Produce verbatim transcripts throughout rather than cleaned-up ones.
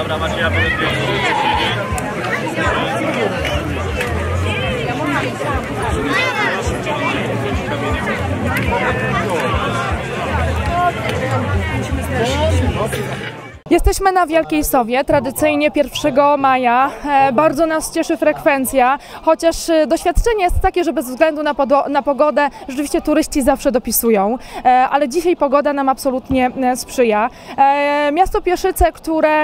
Jesteśmy na Wielkiej Sowie, tradycyjnie pierwszego maja. Bardzo nas cieszy frekwencja, chociaż doświadczenie jest takie, że bez względu na, na pogodę rzeczywiście turyści zawsze dopisują, ale dzisiaj pogoda nam absolutnie sprzyja. Miasto Pieszyce, które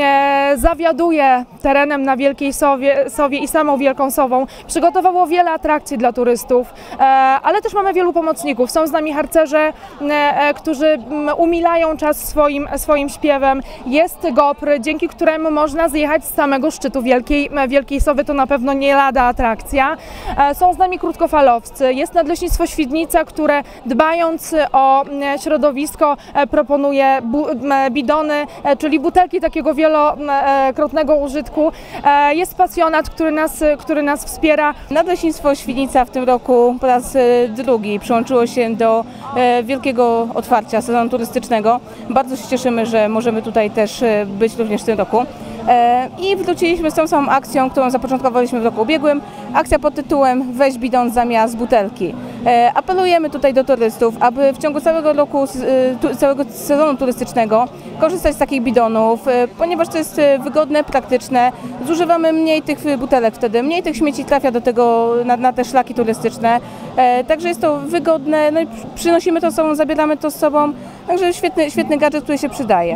zawiaduje terenem na Wielkiej Sowie, Sowie i samą Wielką Sową, przygotowało wiele atrakcji dla turystów, ale też mamy wielu pomocników. Są z nami harcerze, którzy umilają czas swoim, swoim śpiewem. Jest GoPr, dzięki któremu można zjechać z samego szczytu Wielkiej, Wielkiej Sowy, to na pewno nie lada atrakcja. Są z nami krótkofalowcy, jest Nadleśnictwo Świdnica, które dbając o środowisko proponuje bidony, czyli butelki takiego wielokrotnego użytku. Jest pasjonat, który nas, który nas wspiera. Nadleśnictwo Świdnica w tym roku po raz drugi przyłączyło się do wielkiego otwarcia sezonu turystycznego. Bardzo się cieszymy, że możemy tutaj też być również w tym roku. I wróciliśmy z tą samą akcją, którą zapoczątkowaliśmy w roku ubiegłym. Akcja pod tytułem Weź bidon zamiast butelki. Apelujemy tutaj do turystów, aby w ciągu całego roku, całego sezonu turystycznego korzystać z takich bidonów, ponieważ to jest wygodne, praktyczne. Zużywamy mniej tych butelek wtedy, mniej tych śmieci trafia do tego, na, na te szlaki turystyczne. Także jest to wygodne, no i przynosimy to z sobą, zabieramy to z sobą. Także świetny, świetny gadżet, który się przydaje.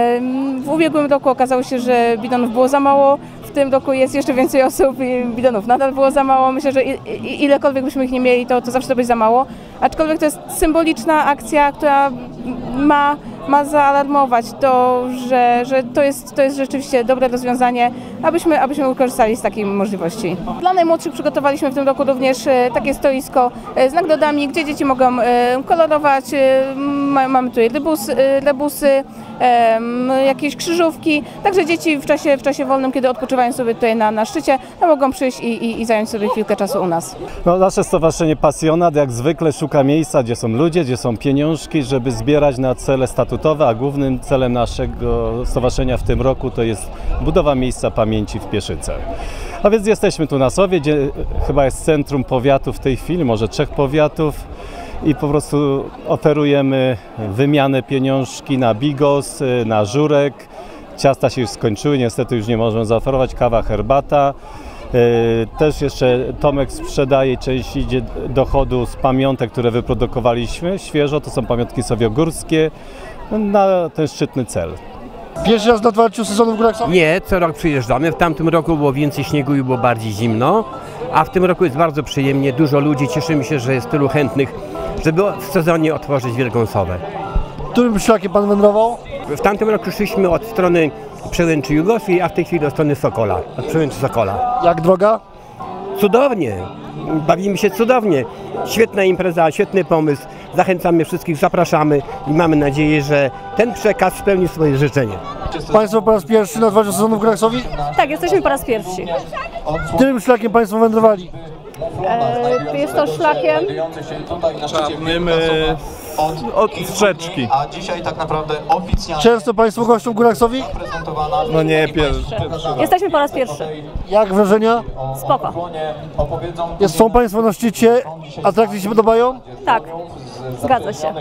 W ubiegłym roku okazało się, że bidonów było za mało, w tym roku jest jeszcze więcej osób i bidonów nadal było za mało. Myślę, że ilekolwiek byśmy ich nie mieli, to, to zawsze to będzie za mało. Aczkolwiek to jest symboliczna akcja, która ma, ma zaalarmować to, że, że to, jest, to jest rzeczywiście dobre rozwiązanie, abyśmy, abyśmy korzystali z takiej możliwości. Dla najmłodszych przygotowaliśmy w tym roku również takie stoisko z nagrodami, gdzie dzieci mogą kolorować. Mamy tutaj rebusy, rebusy jakieś krzyżówki, także dzieci w czasie, w czasie wolnym, kiedy odpoczywają sobie tutaj na, na szczycie, mogą przyjść i, i, i zająć sobie chwilkę czasu u nas. No, nasze stowarzyszenie Pasjonat jak zwykle szuka miejsca, gdzie są ludzie, gdzie są pieniążki, żeby zbierać na cele statutowe, a głównym celem naszego stowarzyszenia w tym roku to jest budowa miejsca pamięci w Pieszyce. A więc jesteśmy tu na Sowie, gdzie chyba jest centrum powiatu w tej chwili, może trzech powiatów. I po prostu oferujemy wymianę pieniążki na bigos, na żurek. Ciasta się już skończyły, niestety już nie możemy zaoferować, kawa, herbata. Też jeszcze Tomek sprzedaje część idzie dochodu z pamiątek, które wyprodukowaliśmy świeżo. To są pamiątki sowiogórskie na ten szczytny cel. Pierwszy raz na otwarciu sezonu w Górach Sowie? Nie, co rok przyjeżdżamy. W tamtym roku było więcej śniegu i było bardziej zimno, a w tym roku jest bardzo przyjemnie, dużo ludzi. Cieszymy się, że jest tylu chętnych, żeby w sezonie otworzyć Wielką Sowę. Którym szlakiem pan wędrował? W tamtym roku szliśmy od strony Przełęczy Jugosławii, a w tej chwili od strony Sokola, od Przełęczy Sokola. Jak droga? Cudownie, bawimy się cudownie. Świetna impreza, świetny pomysł. Zachęcamy wszystkich, zapraszamy i mamy nadzieję, że ten przekaz spełni swoje życzenie. Państwo po raz pierwszy na otwarciu sezonu w Górach Sowie? Tak, jesteśmy po raz pierwszy. Którym szlakiem państwo wędrowali? E, jest to szlakiem czarnym od rzeczki. A dzisiaj tak naprawdę oficjalnie. Często państwo goszczą w Górach Sowie? No nie, pierwszy. Jesteśmy po raz pierwszy. Jak wrażenia? Spoko. Jest, są państwo na szczycie, atrakcje się podobają? Tak, zgadza się.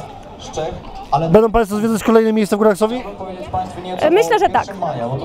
Będą państwo zwiedzać kolejne miejsca w Górach Sowie? Myślę, że tak.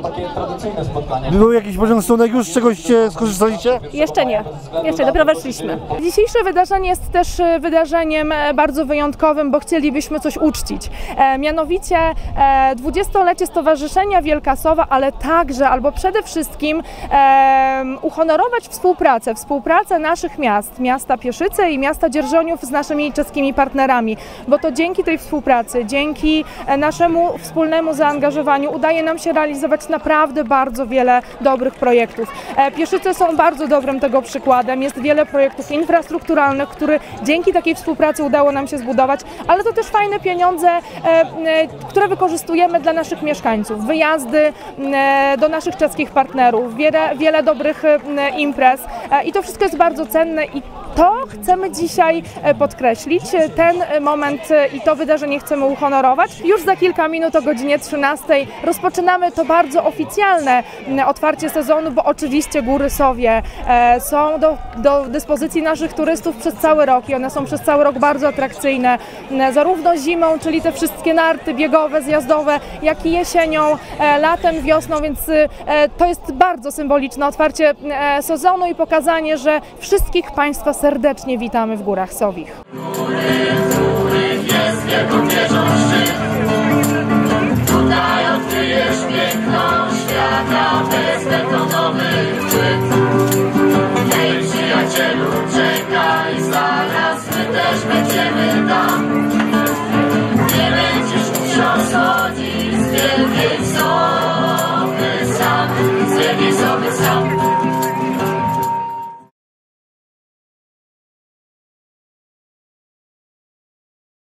Był jakiś początek już, z czegoś skorzystaliście? Jeszcze nie. Jeszcze dopiero weszliśmy. Dzisiejsze wydarzenie jest też wydarzeniem bardzo wyjątkowym, bo chcielibyśmy coś uczcić. E, mianowicie e, dwudziestolecie Stowarzyszenia Wielka Sowa, ale także, albo przede wszystkim e, uhonorować współpracę, współpracę naszych miast, miasta Pieszyce i miasta Dzierżoniów z naszymi czeskimi partnerami, bo to dzięki tej współpracy, dzięki naszemu wspólnemu zaangażowaniu udaje nam się realizować naprawdę bardzo wiele dobrych projektów. Pieszyce są bardzo dobrym tego przykładem. Jest wiele projektów infrastrukturalnych, które dzięki takiej współpracy udało nam się zbudować, ale to też fajne pieniądze, które wykorzystujemy dla naszych mieszkańców. Wyjazdy do naszych czeskich partnerów, wiele, wiele dobrych imprez i to wszystko jest bardzo cenne i To chcemy dzisiaj podkreślić. Ten moment i to wydarzenie chcemy uhonorować. Już za kilka minut o godzinie trzynastej rozpoczynamy to bardzo oficjalne otwarcie sezonu, bo oczywiście Góry Sowie są do, do dyspozycji naszych turystów przez cały rok i one są przez cały rok bardzo atrakcyjne, zarówno zimą, czyli te wszystkie narty biegowe, zjazdowe, jak i jesienią, latem, wiosną, więc to jest bardzo symboliczne otwarcie sezonu i pokazanie, że wszystkich Państwa serdecznie witamy w Górach Sowich.